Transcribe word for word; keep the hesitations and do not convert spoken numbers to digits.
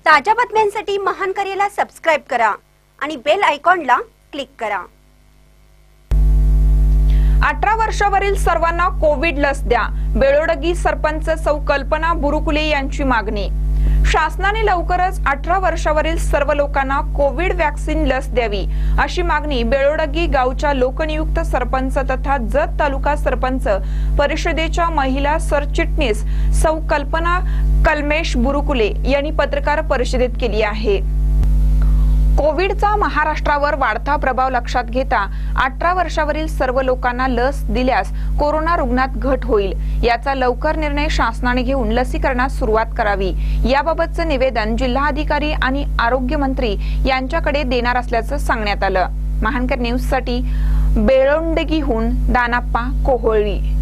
ताज्या बातम्यांसाठी महान करेला सबस्क्राइब करा आणि बेल आयकॉनला क्लिक करा। अठरा वर्षावरील सर्वांना कोविड लस द्या, बेळोडगी सरपंच सौ कल्पना बुरुकुले यांची मागणी। शासनाने लवकरच अठरा वर्षावरील सर्व लोकांना कोविड वॅक्सीन लस द्यावी अशी मागणी बेळोडगी गावच्या लोकनियुक्त सरपंच तथा जत तालुका सरपंच परिषदेच्या महिला सरचिटणीस सौ कल्पना कलमेश बुरुकुले यांनी पत्रकार परिषदेत केली आहे। कोविडचा महाराष्ट्रावर वाढता प्रभाव लक्षात घेता अठरा वर्षावरील सर्व लोकांना लस दिल्यास कोरोना रुग्णात घट होईल, याचा लवकर निर्णय शासनाने घेऊन लसीकरणास सुरुवात करावी। याबाबतचे निवेदन जिल्हाधिकारी आणि आरोग्य मंत्री यांच्याकडे देणार असल्याचं सांगण्यात आलं। महानकर न्यूज साठी बेळोंडगीहून दानाप्पा कोहोळी।